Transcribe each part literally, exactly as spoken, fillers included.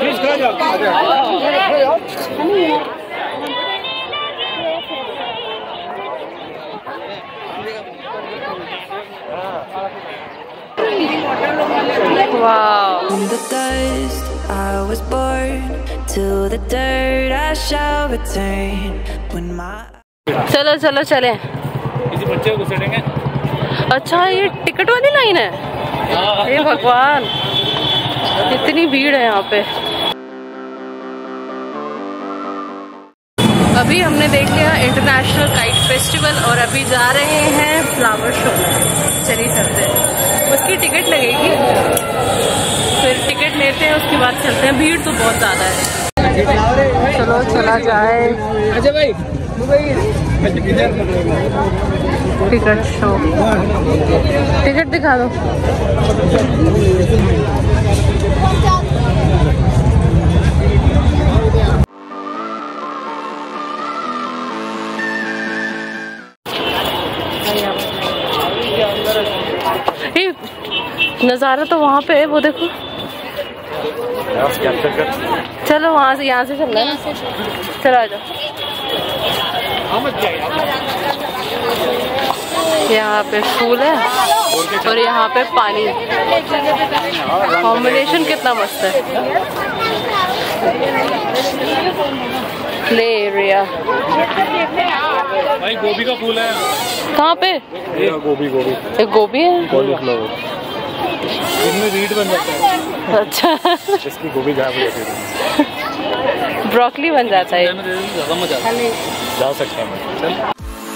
Wow. From the dust I was born, to the dirt I shall return. When my चलो चलो चले। किसी बच्चे को घुसेड़ेंगे। अच्छा ये टिकट वाली लाइन है? हे भगवान, इतनी भीड़ है यहाँ पे। अभी हमने देख लिया इंटरनेशनल काइट फेस्टिवल और अभी जा रहे हैं फ्लावर शो में। चलिए चलते हैं, उसकी टिकट लगेगी, फिर टिकट लेते हैं, उसके बाद चलते हैं। भीड़ तो बहुत ज्यादा है। चलो चला जाए। अजय भाई टिकट शो, टिकट दिखा दो। नज़ारा तो वहाँ पे है, वो देखो। चलो वहाँ से, यहाँ से चलना है ना। चलो आ जाओ। यहाँ पे फूल है और यहाँ पे पानी। कॉम्बिनेशन कितना मस्त है। Play area. भाई गोभी का फूल है। कहाँ पे? ये गोभी गोभी एक गोभी है, इनमें रीड बन जाता है। अच्छा इसकी गोभी गायब हो जाती है, ब्रोकली बन जाता है। ज़्यादा मजा आता है। जा सकते हैं। चल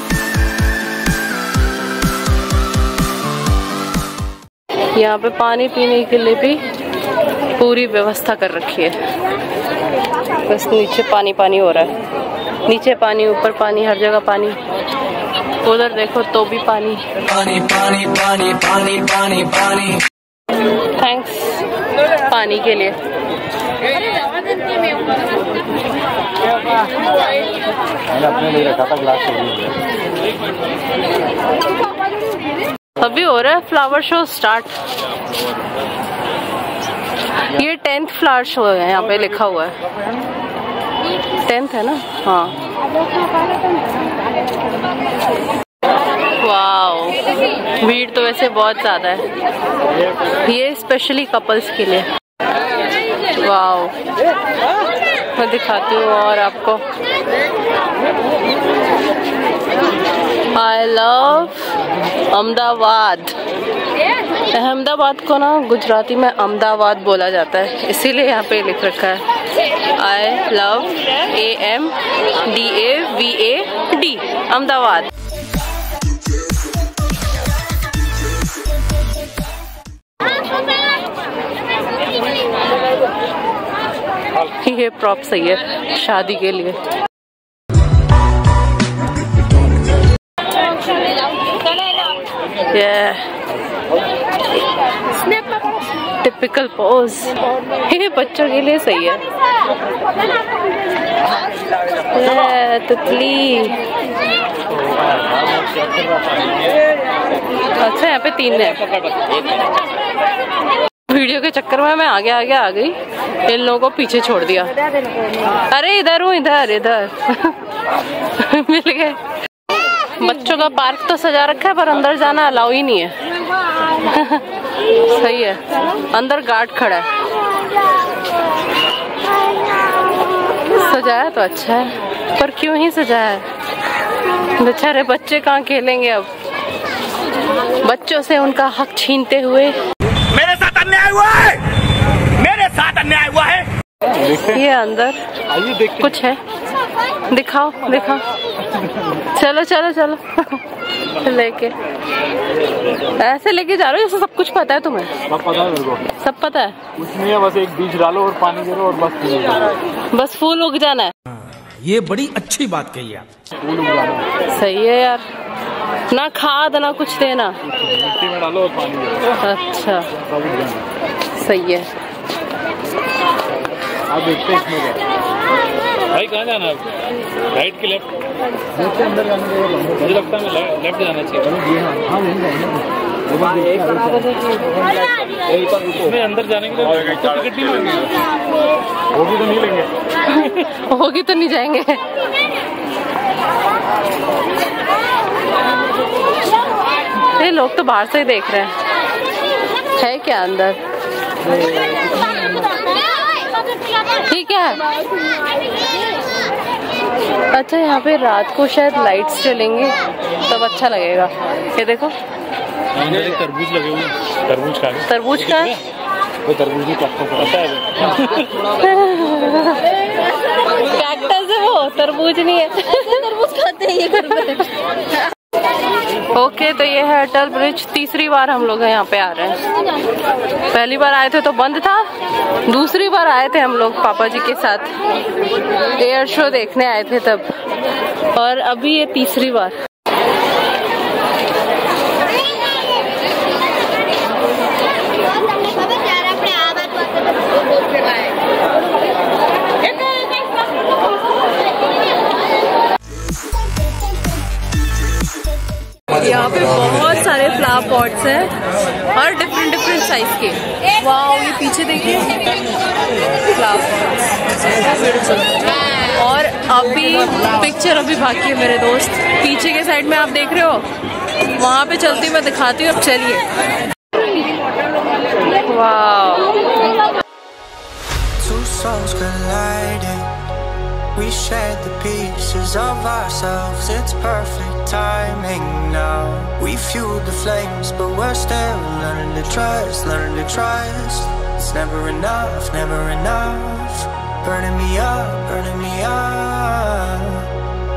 यहाँ पे पानी पीने के लिए भी पूरी व्यवस्था कर रखी है। बस नीचे पानी पानी हो रहा है, नीचे पानी, ऊपर पानी, हर जगह पानी। उधर देखो तो भी पानी। पानी पानी पानी पानी पानी पानी। थैंक्स पानी के लिए। अपने लिए रखा था ग्लास। अभी हो रहा है फ्लावर शो स्टार्ट। ये टेंथ फ्लावर शो है, यहाँ पे लिखा हुआ है। टेंथ है ना? हाँ। वाओ, भीड़ तो वैसे बहुत ज्यादा है। ये स्पेशली कपल्स के लिए। वाओ, मैं दिखाती हूँ और आपको। I love Ahmedabad. अहमदाबाद को ना गुजराती में अहमदाबाद बोला जाता है, इसीलिए यहाँ पे लिख रखा है I love A M D A V A D Ahmedabad. ये प्रॉप सही है शादी के लिए। टिपिकल पोज, ये बच्चों के लिए सही है। ये तितली। अच्छा यहाँ पे तीन है। वीडियो के चक्कर में मैं आगे आगे आ गई, इन लोगों को पीछे छोड़ दिया। अरे इधर हूँ, इधर इधर मिल गए। बच्चों का पार्क तो सजा रखा है पर अंदर जाना अलाउ ही नहीं है। सही है, अंदर गार्ड खड़ा है। सजाया तो अच्छा है, पर क्यों ही सजाया है? बेचारे बच्चे कहाँ खेलेंगे अब, बच्चों से उनका हक छीनते हुए। मेरे साथ अन्याय हुआ है, मेरे साथ अन्याय हुआ है। ये अंदर कुछ है, दिखाओ दिखाओ। चलो चलो चलो लेके ऐसे लेके जा रहे हो जैसे सब कुछ पता है तुम्हें। सब पता है मेरे को, सब पता है। कुछ नहीं है, बस एक बीज डालो और पानी दे दो और बस बस फूल उग जाना है। ये बड़ी अच्छी बात कही आप। फूल उग जाना। सही है यार, ना खाद ना कुछ देना, मिट्टी में डालो और पानी दे दो। अच्छा सब उग जाना। सही है। आप देखते हैं इसमें क्या भाई, कहाँ जाना है? राइट की लेफ्ट? लेफ्ट अंदर जाने के, मुझे लगता है मैं लेफ्ट जाना चाहिए। हाँ इसमें अंदर जाने के लिए टिकट नहीं मांगेगा। होगी तो नहीं लेंगे। होगी तो नहीं जाएंगे। ये लोग तो बाहर से ही देख रहे हैं, है क्या अंदर? ठीक है। अच्छा, यहाँ पे रात को शायद लाइट्स चलेंगे तब अच्छा लगेगा। ये देखो तरबूज लगे हुए हैं। तरबूज का तरबूज का वो तरबूज भी पता है। कैक्टस है वो, तरबूज नहीं है। तरबूज खाते हैं ये घर पे। ओके, तो ये है अटल ब्रिज। तीसरी बार हम लोग यहाँ पे आ रहे हैं। पहली बार आए थे तो बंद था, दूसरी बार आए थे हम लोग पापा जी के साथ, एयर शो देखने आए थे तब, और अभी ये तीसरी बार। यहाँ पे बहुत सारे फ्लावर पॉट्स हैं और डिफरेंट डिफरेंट साइज के। वाओ, ये पीछे देखिए फ्लावर पॉट्स। और अभी पिक्चर अभी बाकी है मेरे दोस्त, पीछे के साइड में आप देख रहे हो, वहाँ पे चलती मैं दिखाती हूँ। अब चलिए। Wow, we shared the pieces of ourselves, it's perfect timing now. We fueled the flames, but we're still learning to trust, learning to trust. It's never enough, never enough. Burning me up, burning me up.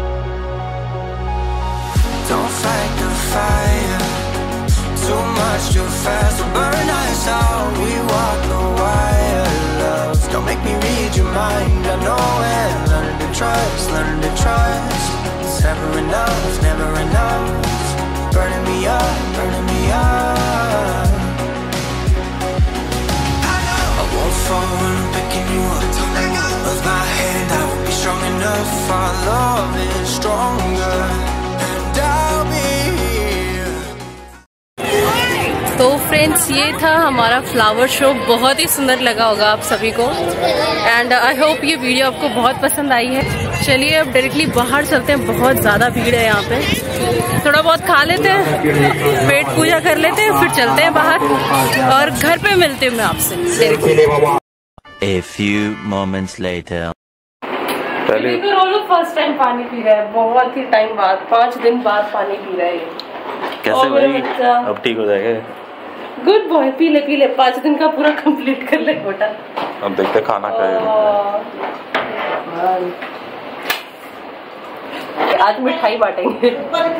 Don't fight the fire, too much too fast will burn us out. We walk the wire, love. Don't make me read your mind, I know it. Learning to trust, learning to trust. It's never enough, never enough. Burning me up, burning me up. I won't fall when I'm picking you up. Of my hand, I will be strong enough. Our love is stronger, and I'll be here. तो friends, ये था हमारा flower show. बहुत ही सुंदर लगा होगा आप सभी को, एंड आई होप ये वीडियो आपको बहुत पसंद आई है। चलिए अब डायरेक्टली बाहर चलते हैं, बहुत ज़्यादा भीड़ है यहाँ पे। थोड़ा बहुत खा लेते हैं, पेट पूजा कर लेते हैं, फिर चलते हैं बाहर और घर पे मिलते हैं मैं आपसे। A few moments later. पहले फर्स्ट टाइम पानी पी रहा है, बहुत ही टाइम बाद, पाँच दिन बाद पानी पी रहा है। कैसे भाई? अब ठीक हो जाएगा। गुड बॉय, पी ले पी ले, पाँच दिन का पूरा कंप्लीट कर ले बेटा। अब देखते खाना खाएगा। आज मिठाई बांटेंगे।